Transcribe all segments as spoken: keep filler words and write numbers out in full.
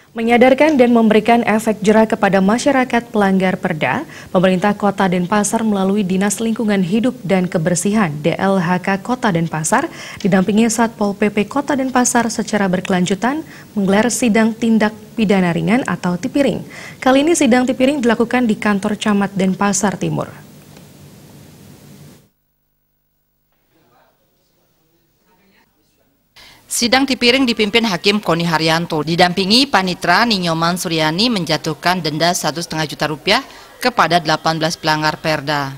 Menyadarkan dan memberikan efek jera kepada masyarakat pelanggar Perda, pemerintah Kota Denpasar melalui Dinas Lingkungan Hidup dan Kebersihan D L H K Kota Denpasar didampingi Satpol P P Kota Denpasar secara berkelanjutan menggelar sidang tindak pidana ringan atau Tipiring. Kali ini sidang Tipiring dilakukan di kantor Camat Denpasar Timur. Sidang Tipiring dipimpin Hakim Koni Haryanto, didampingi Panitra Ninyoman Suryani menjatuhkan denda satu setengah juta rupiah kepada delapan belas pelanggar Perda.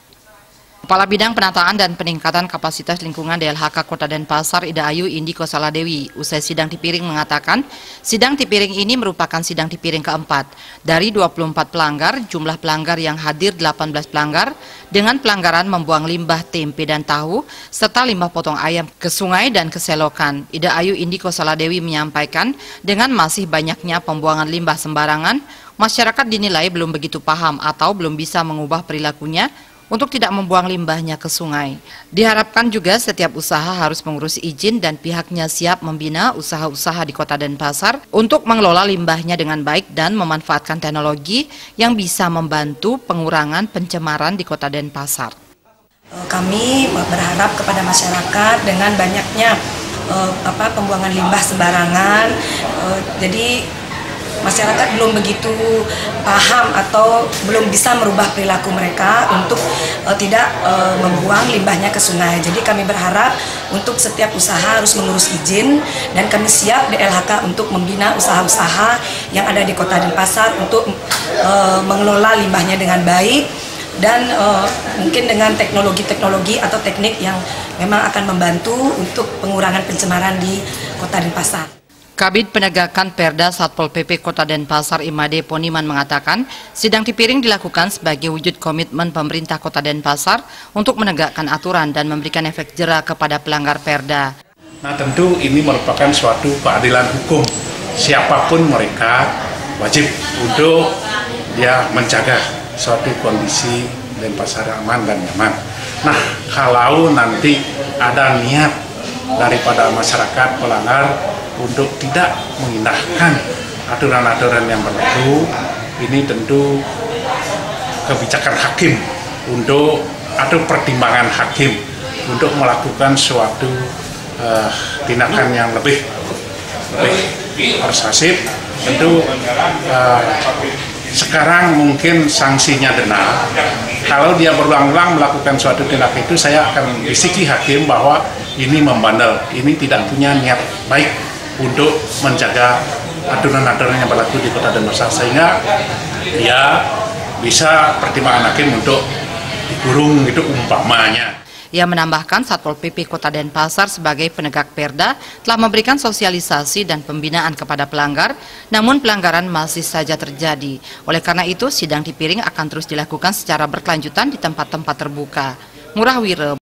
Kepala Bidang Penataan dan Peningkatan Kapasitas Lingkungan D L H K Kota Denpasar Ida Ayu Indi Kosaladewi usai sidang Tipiring mengatakan, sidang Tipiring ini merupakan sidang Tipiring keempat. Dari dua puluh empat pelanggar, jumlah pelanggar yang hadir delapan belas pelanggar dengan pelanggaran membuang limbah tempe dan tahu serta limbah potong ayam ke sungai dan ke selokan. Ida Ayu Indi Kosaladewi menyampaikan, dengan masih banyaknya pembuangan limbah sembarangan, masyarakat dinilai belum begitu paham atau belum bisa mengubah perilakunya untuk tidak membuang limbahnya ke sungai. Diharapkan juga setiap usaha harus mengurus izin dan pihaknya siap membina usaha-usaha di Kota Denpasar untuk mengelola limbahnya dengan baik dan memanfaatkan teknologi yang bisa membantu pengurangan pencemaran di Kota Denpasar. Kami berharap kepada masyarakat dengan banyaknya uh, apa, pembuangan limbah sembarangan, uh, jadi masyarakat belum begitu paham atau belum bisa merubah perilaku mereka untuk uh, tidak uh, membuang limbahnya ke sungai. Jadi kami berharap untuk setiap usaha harus mengurus izin dan kami siap D L H K untuk membina usaha-usaha yang ada di Kota Denpasar untuk uh, mengelola limbahnya dengan baik dan uh, mungkin dengan teknologi-teknologi atau teknik yang memang akan membantu untuk pengurangan pencemaran di Kota Denpasar. Kabid Penegakan Perda Satpol P P Kota Denpasar Imade Poniman mengatakan, sidang Tipiring dilakukan sebagai wujud komitmen pemerintah Kota Denpasar untuk menegakkan aturan dan memberikan efek jera kepada pelanggar Perda. Nah, tentu ini merupakan suatu keadilan hukum. Siapapun mereka wajib untuk dia menjaga suatu kondisi Denpasar aman dan nyaman. Nah, kalau nanti ada niat daripada masyarakat pelanggar untuk tidak mengindahkan aturan-aturan yang berlaku, ini tentu kebijakan hakim untuk atau pertimbangan hakim untuk melakukan suatu uh, tindakan yang lebih lebih persuasif. Tentu uh, sekarang mungkin sanksinya denda. Kalau dia berulang-ulang melakukan suatu tindakan itu, saya akan bisiki hakim bahwa ini membandel, ini tidak punya niat baik untuk menjaga aturan-aturan yang berlaku di Kota Denpasar, sehingga dia bisa pertimbangan hakim untuk dikurung itu umpamanya. Ia menambahkan Satpol P P Kota Denpasar sebagai penegak Perda telah memberikan sosialisasi dan pembinaan kepada pelanggar, namun pelanggaran masih saja terjadi. Oleh karena itu, sidang Tipiring akan terus dilakukan secara berkelanjutan di tempat-tempat terbuka. Ngurah Wire